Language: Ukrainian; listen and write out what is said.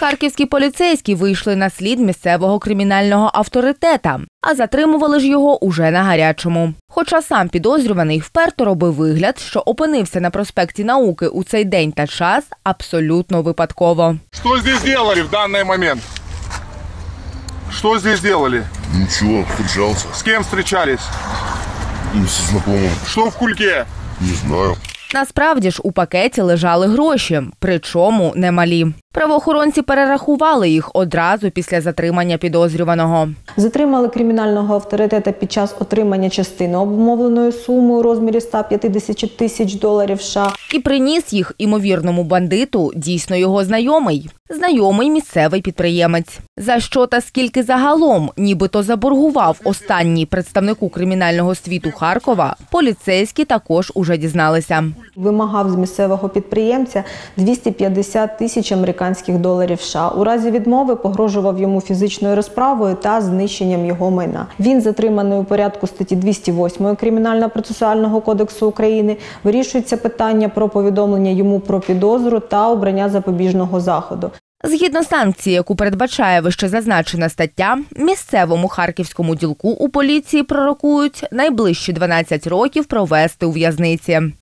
Харківські поліцейські вийшли на слід місцевого кримінального авторитета, а затримували ж його уже на гарячому. Хоча сам підозрюваний вперто робив вигляд, що опинився на проспекті Науки у цей день та час абсолютно випадково. Що здесь делали в даний момент? Что здесь делали? Ничего, встречался. С кем встречались? С знакомым. Что в кульке? Не знаю. Насправді ж у пакеті лежали гроші, причому немалі. Правоохоронці перерахували їх одразу після затримання підозрюваного. Затримали кримінального авторитета під час отримання частини обумовленої суми у розмірі 150 тисяч доларів США. І приніс їх імовірному бандиту дійсно його знайомий. Знайомий місцевий підприємець. За що та скільки загалом нібито заборгував останній представнику кримінального світу Харкова, поліцейські також уже дізналися. Вимагав з місцевого підприємця 250 тисяч американських доларів США. У разі відмови погрожував йому фізичною розправою та знищенням його майна. Він затриманий у порядку статті 208 Кримінально-процесуального кодексу України. Вирішується питання про повідомлення йому про підозру та обрання запобіжного заходу. Згідно санкції, яку передбачає вищезазначена стаття, місцевому харківському ділку у поліції пророкують найближчі 12 років провести у в'язниці.